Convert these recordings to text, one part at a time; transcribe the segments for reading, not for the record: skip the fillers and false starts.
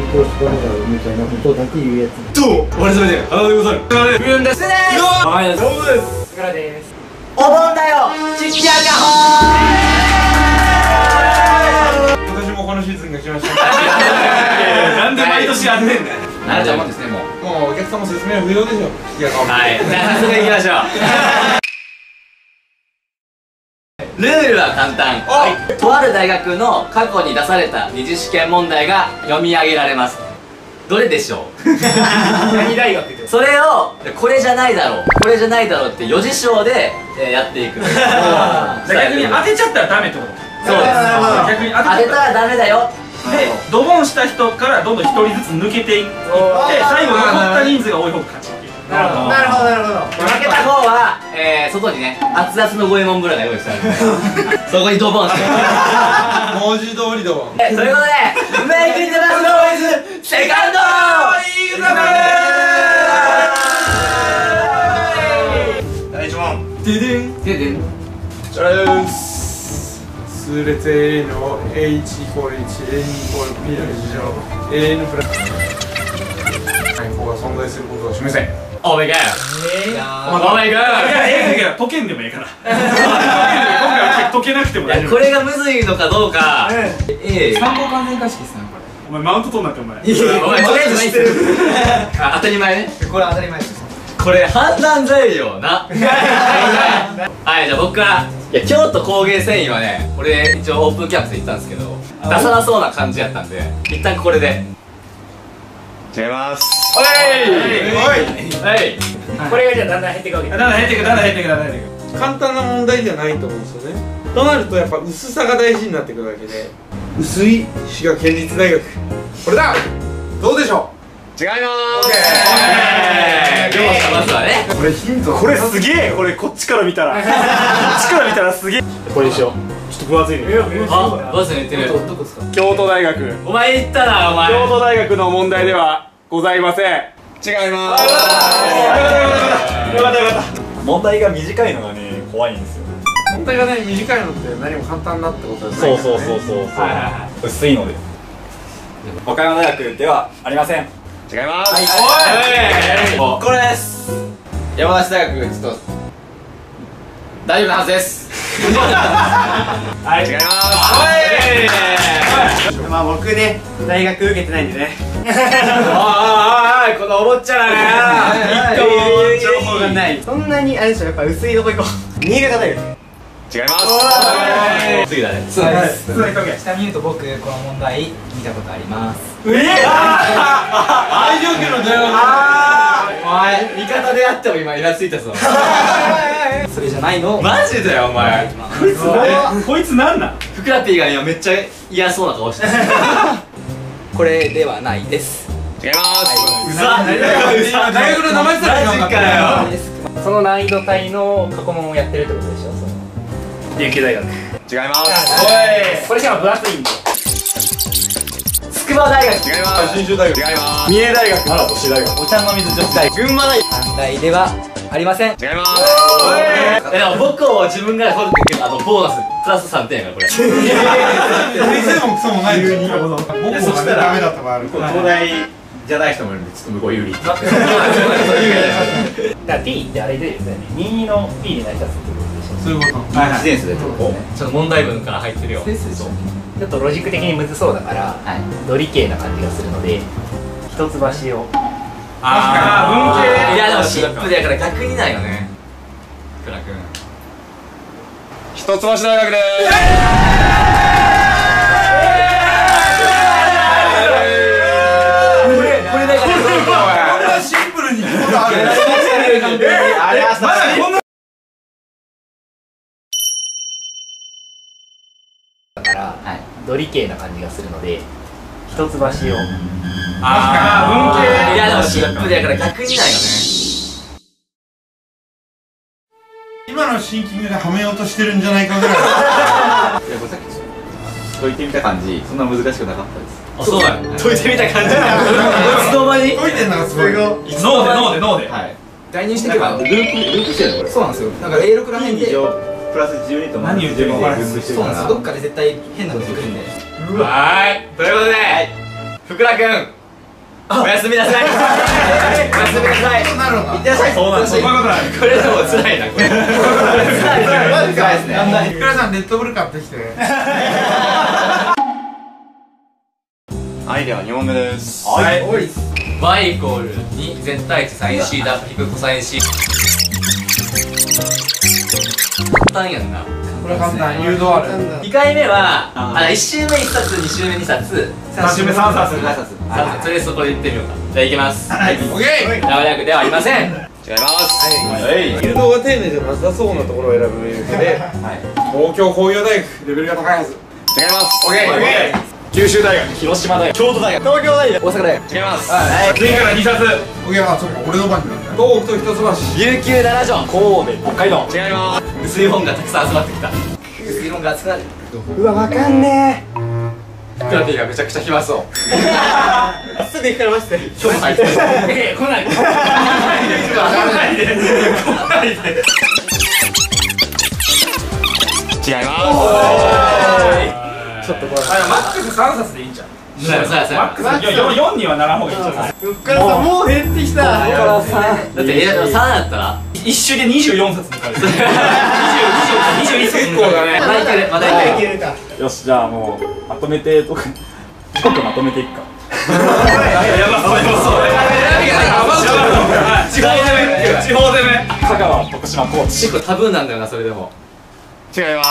こうしかねだろみたいなことだけ言うやつ。 どうも、我々で花でござる。ふんです。はい、どうもです。 桜です。お盆だよ。ちっちゃかほー。 今年もこのシーズンが来ました。なんで毎年やんねんだよ。 慣れちゃうもんですね、もう。 もうお客様説明は無料でしょ。 はい、じゃあ早速いきましょう。ルールは簡単。とある大学の過去に出された二次試験問題が読み上げられます。どれでしょう？ 何大学ってそれをこれじゃないだろう、これじゃないだろうって四次章でやっていく。 逆に当てちゃったらダメってこと。 そうです。 逆に当てたらダメだよ。 で、ドボンした人からどんどん一人ずつ抜けていって最後残った人数が多い方が勝ちっていう。 なるほどなるほどなるほど。 負けた方は外にね熱々の五右衛門風呂が用意してあるんでそこにドボンして文字通りドボン。 ということでメイクインザバスノーイズセカンドいいだ第一問。 ででんででんじゃあ数列 A の H イコール1、A イコール P の1乗 A のプラスはい、ここが存在することを示せ。 オーメガーオーメガー解けんでもいいから今回は解けなくても大丈夫。 これがむずいのかどうか参考完全化式っすね、これ。お前マウント取んなってお前。 お前とりあえず知ってる当たり前ね。 これ当たり前です。 これ判断材料なはい、じゃあ僕から京都工芸繊維はね、これ一応オープンキャンプで言ったんですけど出さなそうな感じやったんで一旦これで違います。 おいこれがじゃあだんだん減っていくわけ。 だんだん減っていく、だんだん減っていく、だんだん減っていく。簡単な問題じゃないと思うんですよね。となるとやっぱ薄さが大事になってくるわけで、薄い滋賀県立大学、これだ。どうでしょう。違いまーす。 まずはねこれヒント。これすげえ。これこっちから見たらこっちから見たらすげえ。これにしよう。ちょっと分厚いね。 あ、バスに言ってる。 どこですか。 京都大学。 お前言ったな、お前。 京都大学の問題ではございません。違いまーす。よかったよかった。 問題が短いのがね、怖いんですよ。 問題がね、短いのって何も簡単だってことですね。 そう薄いので。岡山大学ではありません。 違います。 これです。山梨大学、ちょっと大丈夫なはずです。 はい、違います。 まあ僕ね大学受けてないんでね。 おいこのお坊ちゃまが一個も情報がない。そんなにあれでしょ、やっぱ薄いとこ行こう。新潟大学。 違います。 次だね。 そうです。 ちなみに言うと僕この問題見たことあります。 愛情家の電話。 お前味方であっても今イラついたぞ。 それじゃないの。 マジだよお前。 こいつなんなん。 ふくら P が今めっちゃ嫌そうな顔してる。 これではないです。 違います。 うざ。 大学の名前すらマジかよ。 その難易度帯の過去問をやってるってことでしょ。 琉球大学。違います。 これじゃあ分厚いんで。 筑波大学。 違います。信州大学。違います。三重大学。 奈良都市大学。 お茶の水女子大学。群馬大学。 問題ではありません。 違います。 でも僕を自分が取るってボーナスプラス3点やからこれ。 先生もクソもないですよ。僕もダメだった場合ある。 東大じゃない人もいるんで、ちょっと向こう有利。 だから P ってあれでですね、22の P に成り立つってことでしょ。 そういうこと。 自転車で取る。ちょっと問題文から入ってるよ。 ちょっとロジック的にむずそうだから、ドリ系な感じがするので、一橋を。 ああ、文系。 いやでもシップだから逆にないよね。くらくん。 一橋大学でーす。 これだからこんなシンプルにこんなある。 あれ朝まだこんな。 だから、ドリ系な感じがするので、一橋を。 ああ、文系。 いやでもシップだから逆にないよね。 今のシンキングではめようとしてるんじゃないかぐらい。 いや、これさっき解いてみた感じ、そんな難しくなかったです。 あ、そうだよ。解いてみた感じだよ。いつの間に解いてんのがすごい。 脳で。 はい。 概入していけばループしてるのこれ。 そうなんですよ。なんか A6 らへんで。 プラス12と何言ってるか分からない。 分布してるから。 そうなんですよ。どっかで絶対変なの出てくるんで。 はーい。ということで、ふくらくん、 おやすみなさい。おやすみなさい。 なるのか。 いってらっしゃい。 そうなんです。そんなことない。 これでも辛いな、これ。辛いですね。 福田さんレッドブル買ってきて。 はい、では2問目です。 はい。 y イコール2絶対値サイン C だ引くコサイン C。簡単やんな。 これ簡単。誘導ある。 2回目は1周目1冊2周目2冊 3周目3冊。 とりあえずこれ言ってみようか。じゃあいきます。 オッケー。 長役ではありません。 違います。 誘導が丁寧じゃなさそうなところを選ぶ理由で、東京工業大学レベルが高いはず。 違います。 オッケー。 九州大学、広島大学、京都大学、東京大学、大阪大学。違います。次から2冊。 オッケー。あ、そっか、俺の番組なんだ。東北と一橋。 琉球7条。 神戸、北海道。違います。 薄い本がたくさん集まってきた。薄い本が集まる。 うわ、わかんねふくら P がめちゃくちゃ暇そう。 すぐ行かれまして今日も入ってる。来ないで。来ないで。 違います。 ちょっとこれマックス3冊でいいんじゃん。 そうやそうやそうや。 マックス4にはならんほうがいいんじゃない。 ふっからさんもう減ってきただって3だったら一周で24冊抜かれてる。21冊結構だね。 まだいけるまだいける。 よし、じゃあもうまとめてとか時刻まとめていくか。やばそう地方攻め。香川、徳島、高知。 結構タブーなんだよなそれでも。 違います。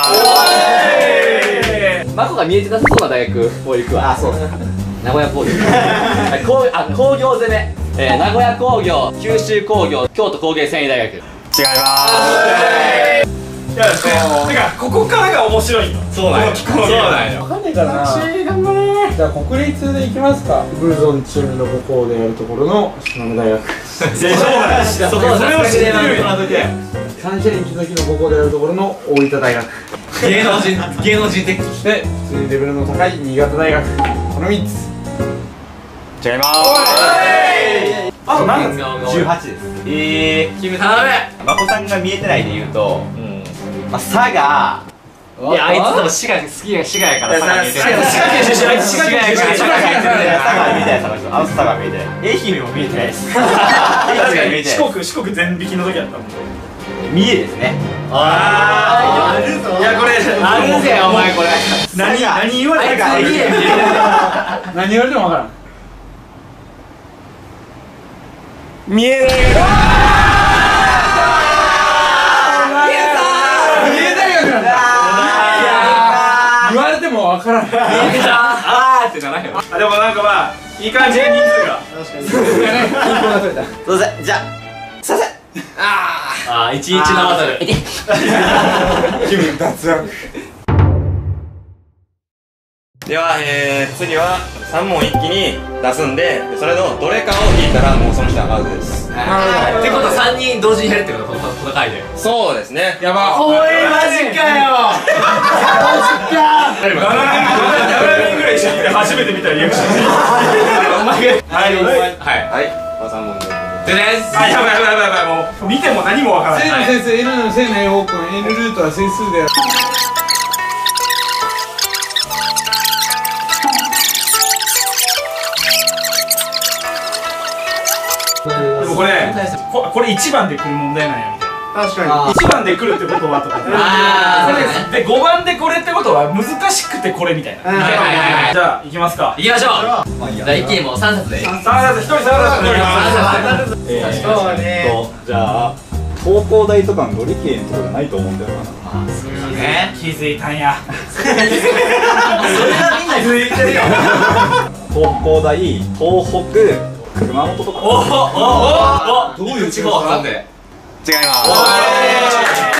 マコが見えてなさそうな大学も行くわ。あ、そう名古屋工業。工業攻め。名古屋工業、九州工業、京都工芸繊維大学。 違います。いや、てかここからが面白いの。そうなんよ。そうなんよ。 わかんないかな。じゃあ国立で行きますか。ブルゾン中の母校でやるところの島根大学。 それを知ってるよ。 サンシャイン木崎の母校でやるところの大分大学。 芸能人的。 そして普通にレベルの高い新潟大学。この3つ。 違います。 あと何ですか。 18です。 君頼め。 まこさんが見えてないで言うと、まあ、佐賀。 いやあいつでも滋賀好きや滋賀やから佐賀見えてない。 滋賀県出身。あいつ滋賀県出身。 佐賀見えてない。佐賀見えてない。愛媛も見えてないです。愛媛見えてない。 四国全引きの時やったもん。 三重ですね。 ああ。いやこれあるぜお前これ。 何言われたか。 何言われてもわからん。 見えない。 言われてもわからん。 あーってならへん。 でもなんかまあいい感じで人数が。 そうです。じゃあすいません。 あー11のバトル。 気分脱落。 では、次は3問一気に出すんで、それのどれかを聞いたらもうその人はアウトです。 ってことは3人同時にやるってことこの回で。 そうですね。 やば。 おいマジかよ。 7年ぐらい一緒にいて初めて見たリアクション。 お前がはいはい。3問で。 でです。 あ、やばいもう見ても何もわからない。 正の先生 N の正の A 方向 N ルートは整数である。 でもこれ1番で来る問題なんやみたいな。 確か 1番で来るってことはとか。で5番でこれってことは難しくてこれみたいな。じゃあ行きますか。 行きましょう。じゃあ一気にもう3冊で。 3冊1人3冊。 そうね。 じゃあ東工大とかの理系のところじゃないと思うんだよな。気づいたんや。 それはみんな気づいてるよ。 東工大、東北、熊本とか。 どういう地方なんで。 違います。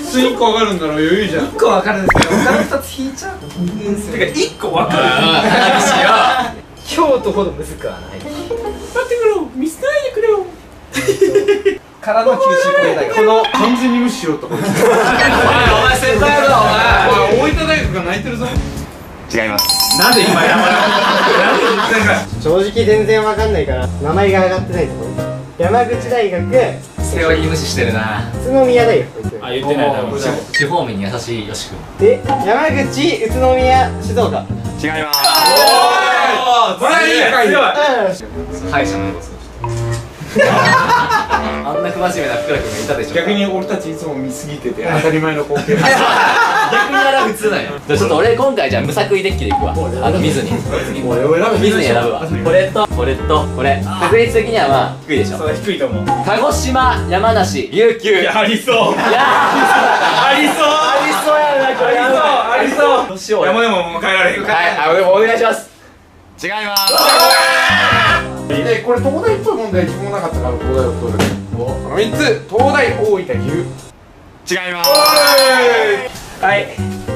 普通に1個わかるんだろう余裕じゃん。 1個わかるんですけど他の2つ引いちゃう。 てか1個分かる。 京都ほどむずくはない。 待ってくれよ、見捨てないでくれよ。 からの九州工大学。 この完全に無視しようと思って。 お前先輩やろお前。 大分大学が泣いてるぞ。 違います。 なんで今やばい。 正直全然わかんないから名前が上がってないところ。山口大学、 セオリー無視してるな。 宇都宮大学。 あ、言ってない多分。 地方面に優しいよし君。 で、山口、宇都宮、静岡。 違います。 これはいい敗者のことあんな不真面目な福田君がいたでしょ。 逆に俺たちいつも見すぎてて当たり前の光景。 逆にあれは普通なんよ。ちょっと俺今回じゃあ無作為デッキでいくわ。見ずに俺を選ぶ。 見ずに選ぶわ。これとこれとこれ。確率的にはまあ低いでしょ。 それ低いと思う。 鹿児島、山梨、琉球。 いや、ありそう。 いやありそう。ありそうやな、これ。ありそう。 どうしよう。 いや、もうでももう変えられへん。 はい、でもお願いします。 違います。 これ東大っぽい問題一問もなかったから東大を取る。この3つ、東大、大分、岐阜。 違います。 はい。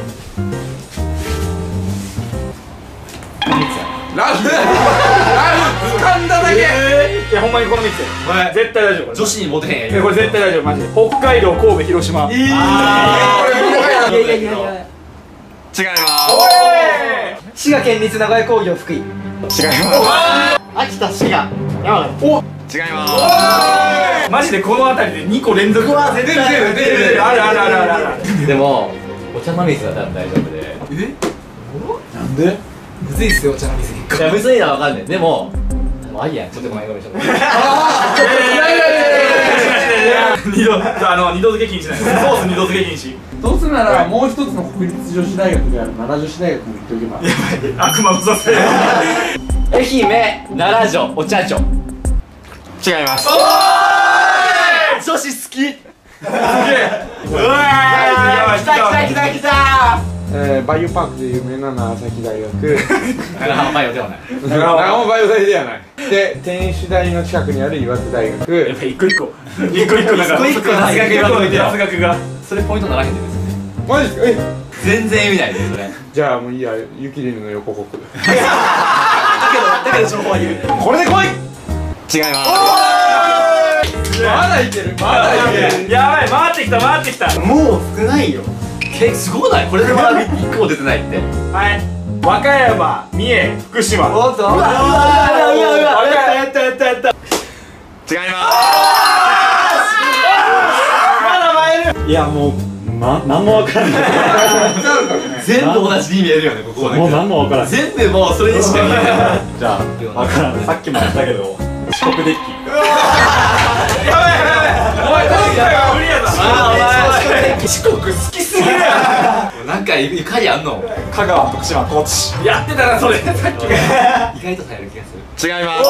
ラフ掴んだだけ。 いや、ほんまにこの3つ絶対大丈夫。 女子にモテへんやん。 これ絶対大丈夫、マジで。北海道、神戸、広島。 違います。 滋賀県立名古屋工業福井。 違います。 秋田滋賀山形。 違います。 マジでこの辺りで2個連続。 うわ絶対出る。あるあるあるあるある。 でもお茶の水は多分大丈夫で。 なんで？ むずいっすよお茶の水。 いやむずいのはわかんない。でもあいやちょっとごめんごめんちょっと。 二度漬け禁止なんです。ソース二度漬け禁止。 どうするならもう一つの国立女子大学である奈良女子大学も行っておけば。 悪魔のさせ。 愛媛、奈良女、お茶女。 違います。 女子好き。 うわー、来た。 バイオパークで有名な長崎大学。 長浜バイオではない。 長浜バイオ大ではない。で、天守台の近くにある岩手大学。 やっぱ一個一個なんか一個一個雑学が雑学が。 それポイントならへんで別に。 マジですか？ 全然意味ないでそれ。 じゃあもういいや、雪りの横国。 だけど情報は言う。 これで来い。 違います。 まだいける。まだいける。 やばい、回ってきた。 もう少ないよ。 すごくない？これでまだ1個も出てないって。 はい。和歌山、三重、福島。 おっと。うわやった。 違います。 いやもう何もわからない。 全部同じに見えるよねここだけ。 もう何もわからない。 全部もうそれにしか見えない。 じゃあわからない。さっきも言ったけど四国デッキ。 やばい。お前今回は無理やぞ。四国好きすぎるやなんか怒りあんの？ 香川、徳島、高知。 ん。やってたなそれ。さっき。 意外と耐える気がする。 違います。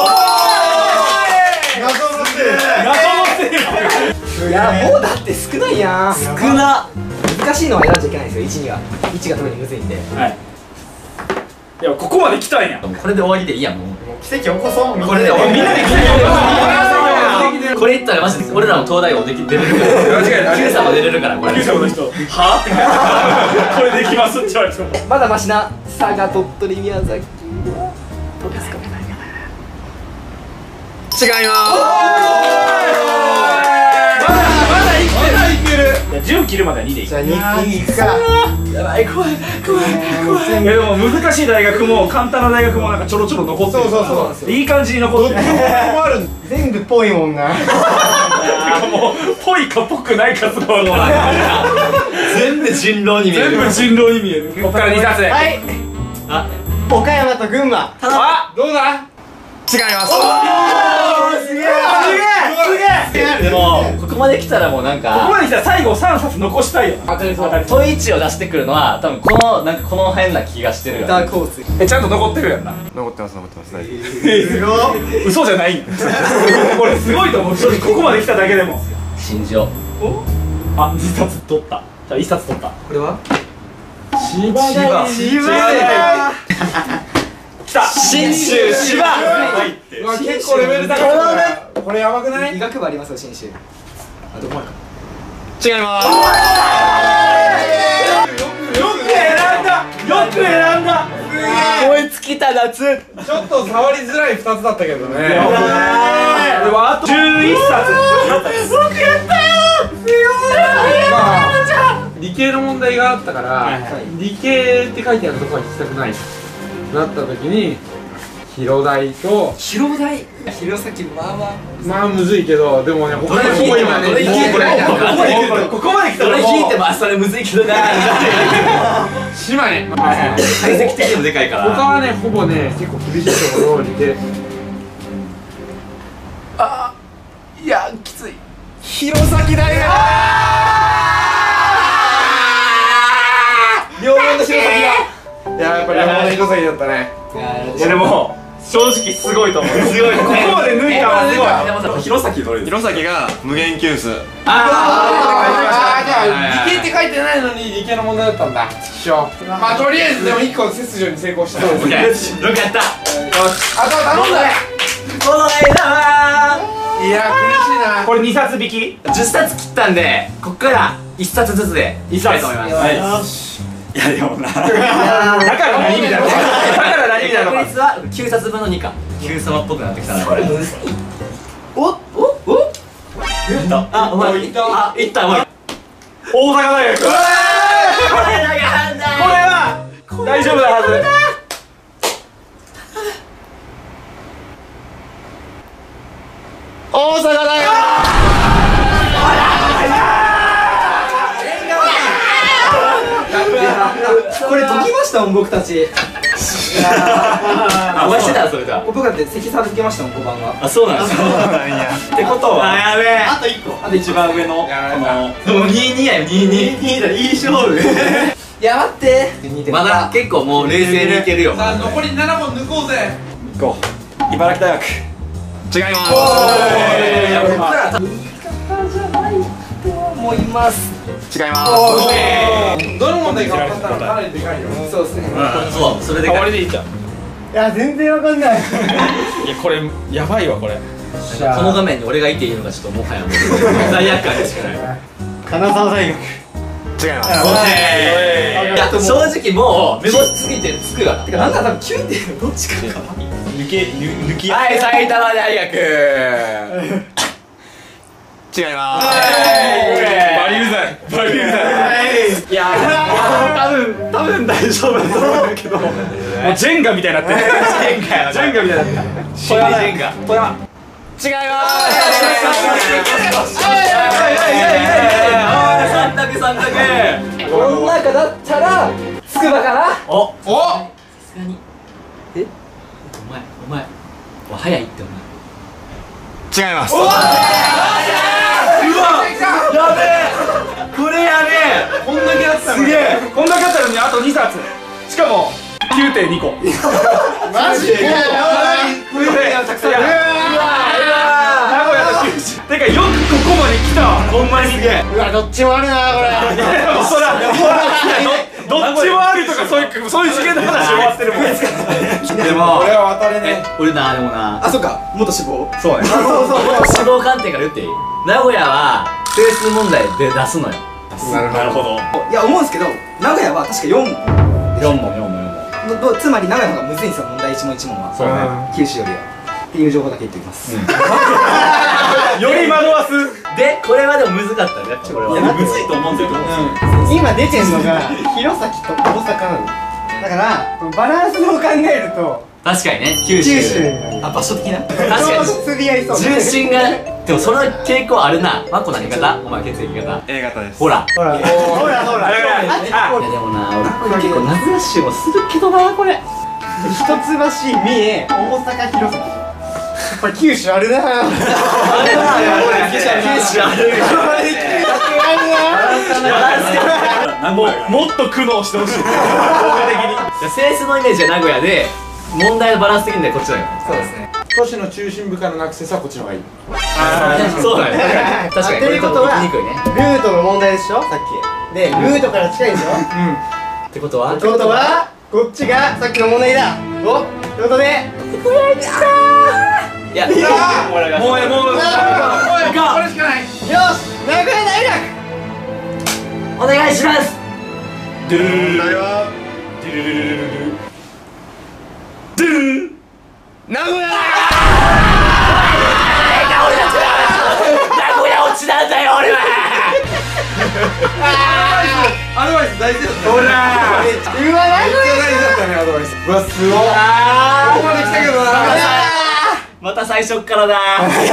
謎のせい。 いやもうだって少ないやん。 少な。 難しいのは選んじゃいけないんですよ。1が特にむずいんで。 はい。いやここまで来たんや。 これで終わりでいいやんもう。 奇跡起こそう。 これでみんなで来てる。 これ言ったらマジで俺らも東大王出れるから。Q さんも出れるからこれ。 九州の人。はって。これできますって言われても。 まだマシな佐賀、鳥取、宮崎はどうですか？ 違います。 まだいける。いや10切るまでは2でいい。 じゃあ2いくか。 やばい怖い。 いやでも難しい大学も簡単な大学もなんかちょろちょろ残ってる。 そういい感じに残ってる。 全部ぽいもんな。 もうぽいかぽくないかすごい。 全部人狼に見える。 全部人狼に見える。こっから2冊。 はい。 あ、 岡山と群馬。 あ、 どうだ？ 違います。 すげえ。 でもここまで来たらもうなんここかまで来たら最後3冊残したいよ。当たりそう。 問い1を出してくるのは多分このなんかこの辺な気がしてるよ。 ダークホース。 ちゃんと残ってるやんな。 残ってます。 嘘じゃないんこれすごいと思う。正直ここまで来ただけでも。 信じよあ、2冊取った。じゃあ1冊取った。 これは？ 千葉。 来た。 信州芝。 うわ結構レベル高い。これやばくない？ 医学部ありますよ信州。あどこまでか。 違います。 よく選んだ。 思いつきた夏。 ちょっと触りづらい2つだったけどね。 でもあと11冊。僕やったよ。 まあ理系の問題があったから理系って書いてあるとこは聞きたくないなった時に広大と広大弘前まあむずいけど、でもね他のほぼ今ねどれ引いてもここまで来たらどれ引いてもそれむずいけどな。 島根、 体積的にもでかいから。 他はねほぼね結構厳しいところにて、 いやきつい。 弘前大学。 両門の弘前が。 いややっぱり山本弘前だったね。 いやでも正直すごいと思う。すごい。ここまで抜いたのはすごい。 弘前どれ？ 弘前が無限級数。 じゃあ理系って書いてないのに理系の問題だったんだ。一緒。まあとりあえずでも1個切除に成功した。 よかった。よし。 あとは頼んだね。 この間いや苦しいな。 これ2冊引き。 10冊切ったんで、こっから1冊ずつでいきたいと思います。 いやでもなだから何みたいな。だから何みたいな。 確率は9冊分の2か。Q様っぽくなってきたなこれ。おあ、お前いった。あ、いった。お前大阪大学。これは大丈夫なはず。 大阪大学。 これ解きましたもん僕たち。 お前してたそれじゃ。 僕だって積算付けましたもん5番は。 あ、そうなんですか。 ってことは。 やべえ。 あと1個。あと一番上のこのでも22やよ22だ。いい勝負。 いや待ってまだ結構もう冷静にいけるよ。 さあ残り7本抜こうぜ。 行こう。茨城大学。 違います。 思います。 違います。 どの問題が分かったらかなりでかいよ。 そうですね。 そう、それで終かい。 わりでいいじゃん。 いや全然わかんない。 いやこれやばいわこれ。 この画面に俺がいていいのがちょっともはやもう罪悪感でしかない。 金沢大学。 違います。 いや正直もう目星ついてつくわ。 てかなんだ多分9点どっちかか。 抜きはい、埼玉大学。 違います。 バリうざい。バリうざい。いや多分大丈夫だと思うんだけど。もうジェンガみたいになってる。ジェンガみたいになってる。 心理ジェンガ。 これは。 違います。 三択三択。 この中だったらつくばかな。 お、 おさすがに。お前早いってお前。 違います。 やべえ。これやべえ。 こんだけあったのに。 すげえ。こんだけあったのにあと2冊。しかも 9.2 個。 マジで。 たくさんある。名古屋の九州。てかよくここまで来たわ。ほんまに。すげえ。 うわどっちもあるなこれ。 そらどっちもあるとかそういう次元の話終わってるもん。 でも俺は渡れね。 俺なでもな。 あそっか元志望。 そうね。 指導観点から言っていい？名古屋は整数問題で出すのよ。 なるほど。 いや思うんですけど名古屋は確か4問。 4問つまり名古屋の方がむずいんですよ問題1問1問は。 そうね。 九州よりは。っていう情報だけ言っておきます。 より惑わす。 でこれはでもむずかったね。これは。 むずいと思うんだけど。 今出てんのが弘前と大阪なの。だからバランスを考えると確かにね。九九州州。 あ場所的な。 確かに。 釣り合いそう。 重心がでもその傾向あるな。マコ何型？お前血液型。 A 型です。 ほら。 ほらほらほら。 いやでもな、俺結構ナブラッシュもするけどなこれ。 一橋、三重、大阪、弘前。これ九州あるな。 九州ある。 もっと苦悩してほしい。 整数のイメージは名古屋で問題のバランス的にはこっちだよ。 そうですね。 都市の中心部からのアクセスはこっちの方がいい。 そうだね。確かにこれちょっと行きにくいね。 ルートの問題でしょさっき。でルートから近いでしょ。 ってことは？ ってことはこっちがさっきの問題だ。おということで。 いや、 もうこれしかない。 よし名古屋大学。 お願いします。 問題は名古屋。 名古屋落ちなんだよ俺は。 アドバイス大事だったね。 ほらめっちゃ大事だったね、アドバイス。うわ、すごい。ここまで来たけどな。 また最初っからだ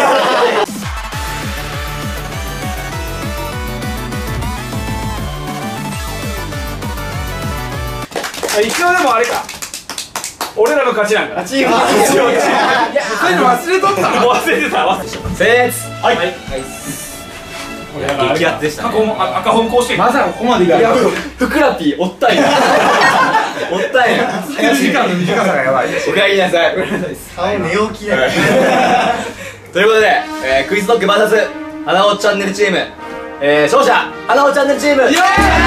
一応でもあれか、俺らの勝ちなんか。 チームそういうの忘れとったの。 忘れてた。忘れてせーつはい。 激アツでしたね。 赤本甲子園。 まさかここまでいかない。 ふくらぴーおったんやおったんや。 時間の短さがやばい。 おかえりなさい。 顔寝起きだよということで、クイズドッグ VS 花尾チャンネルチーム、勝者花尾チャンネルチーム。 なんか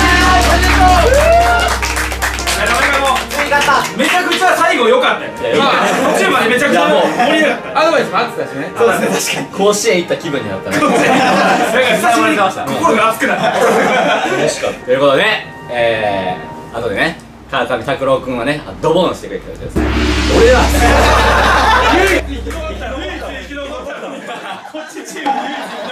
もうめちゃくちゃ最後良かったよ。途中までめちゃくちゃ盛り上がった。 アドバイスもあってたしね。 そうですね、確かに甲子園行った気分になったね。 なんか久しぶりに心が熱くなった。 嬉しかった。ということでね、後でね、川上拓郎君はね、ドボンしてくれてるんですね。俺はこっちチーム